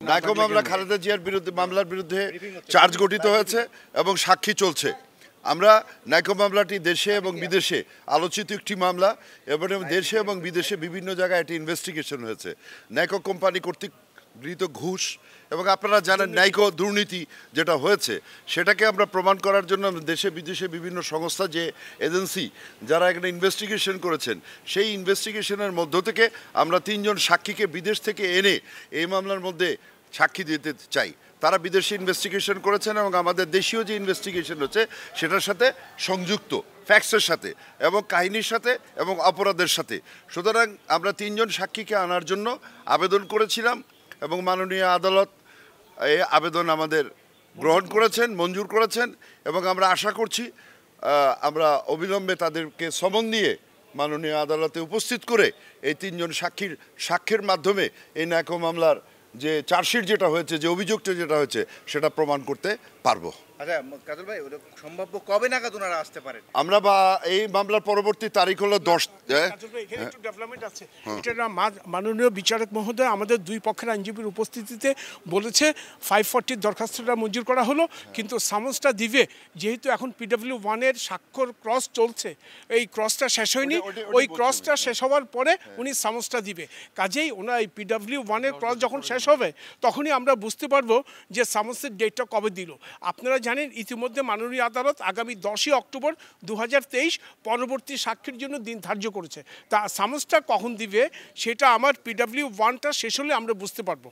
নাইকো মামলা খালেদা জিয়ার বিরুদ্ধে মামলার বিরুদ্ধে চার্জ গঠিত হয়েছে এবং সাক্ষী চলছে। আমরা নাইকো মামলাটি দেশে এবং বিদেশে আলোচিত একটি মামলা এবং দেশে এবং বিদেশে বিভিন্ন জায়গায় এটি ইনভেস্টিগেশন হয়েছে। নাইকো কোম্পানি কর্তৃক গৃহীত ঘুষ এবং আপনারা জানেন নাইকো দুর্নীতি যেটা হয়েছে সেটাকে আমরা প্রমাণ করার জন্য দেশে বিদেশে বিভিন্ন সংস্থা যে এজেন্সি যারা এখানে ইনভেস্টিগেশন করেছেন সেই ইনভেস্টিগেশনের মধ্য থেকে আমরা 3 জন সাক্ষীকে বিদেশ থেকে এনে এই মামলার মধ্যে সাক্ষী দিতে চাই। তারা বিদেশি ইনভেস্টিগেশন করেছেন এবং আমাদের দেশীয় যে ইনভেস্টিগেশন হচ্ছে সেটার সাথে সংযুক্ত ফ্যাক্টসের সাথে এবং কাহিনীর সাথে এবং অপরাধের সাথে। সুতরাং আমরা 3 জন সাক্ষীকে আনার জন্য আবেদন করেছিলাম এবং মাননীয় আদালত এই আবেদন আমাদের গ্রহণ করেছেন, মঞ্জুর করেছেন এবং আমরা আশা করছি আমরা অবিলম্বে তাদেরকে সমন দিয়ে মাননীয় আদালতে উপস্থিত করে এই 3 জন সাক্ষীর মাধ্যমে এই নাইকো মামলার যে চার্জশিট যেটা হয়েছে, যে অভিযোগটা যেটা হয়েছে সেটা প্রমাণ করতে পারবো। আচ্ছা কাজল ভাই, ওটা সম্ভাব্য কবে নাগাদ ওনারা আসতে পারেন? আমরা এই মামলার পরবর্তী তারিখ হলো 10। এখানে একটু ডেভেলপমেন্ট আছে। এটা মাননীয় বিচারক মহোদয় আমাদের দুই পক্ষের আইনজীবীর উপস্থিতিতে বলেছে 540 দরখাস্তটা মঞ্জুর করা হলো, কিন্তু সামন্সটা দিবে যেহেতু এখন PW1-এর স্বাক্ষর ক্রস চলছে, এই ক্রসটা শেষ হয়নি, ওই ক্রসটা শেষ হওয়ার পরে উনি সামন্সটা দিবে। কাজেই ওনার এই PW1-এর ক্রস যখন শেষ হবে তখনই আমরা বুঝতে পারবো যে সামন্সের ডেটটা কবে দিল। আপনারা জানেন ইতিমধ্যে মাননীয় আদালত আগামী 10 অক্টোবর 2023 পরবর্তী সাক্ষীর জন্য দিন ধার্য করেছে। তা সামন্সটা কখন দিবে সেটা আমার PW1টা শেষ হলে আমরা বুঝতে পারবো।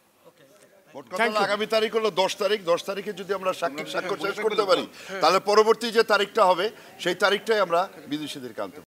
আগামী তারিখ হলো 10 তারিখ। 10 তারিখে যদি আমরা সাক্ষর শেষ করতে পারি তাহলে পরবর্তী যে তারিখটা হবে সেই তারিখটাই আমরা বিদেশিদেরকে আনতে